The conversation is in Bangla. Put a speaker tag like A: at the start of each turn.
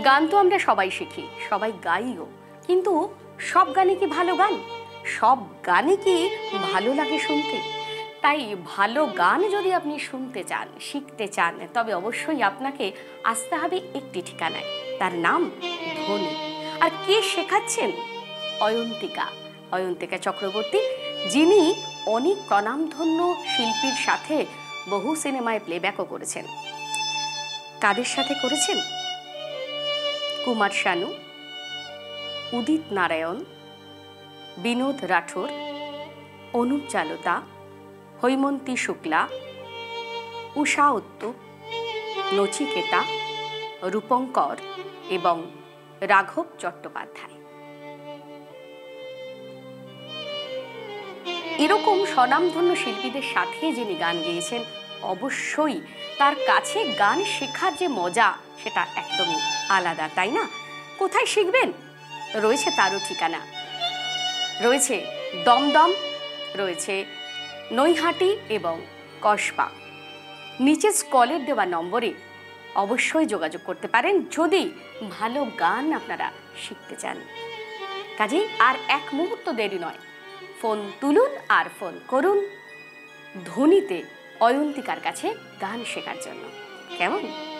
A: গান তো আমরা সবাই শিখি, সবাই গাইও, কিন্তু সব গানে কি ভালো গান? সব গানে কি ভালো লাগে শুনতে? তাই ভালো গান যদি আপনি শুনতে চান, শিখতে চান, তবে অবশ্যই আপনাকে আসতে হবে একটি ঠিকানায়, তার নাম ধ্বনি। আর কে শেখাচ্ছেন? অয়ন্তিকা, অয়ন্তিকা চক্রবর্তী, যিনি অনেক প্রণামধন্য শিল্পীর সাথে বহু সিনেমায় প্লেব্যাকও করেছেন। কাদের সাথে করেছেন? কুমার শানু, উদিত নারায়ণ, বিনোদ রাঠোর, অনুপ চালতা, হৈমন্তী শুক্লা, উষা উত্তুপ, নচিকেতা, রূপঙ্কর এবং রাঘব চট্টোপাধ্যায়। এরকম স্বনামধন্য শিল্পীদের সাথে যিনি গান গেয়েছেন, অবশ্যই তার কাছে গান শেখার যে মজা সেটা একদমই আলাদা, তাই না? কোথায় শিখবেন? রয়েছে তারও ঠিকানা, রয়েছে দমদম, রয়েছে নৈহাটি এবং কসবা। নিচে স্কলের দেওয়া নম্বরে অবশ্যই যোগাযোগ করতে পারেন যদি ভালো গান আপনারা শিখতে চান। কাজেই আর এক মুহূর্ত দেরি নয়, ফোন তুলুন আর ফোন করুন ধ্বনিতে অয়ন্তিকার কাছে গান শেখার জন্য। কেমন?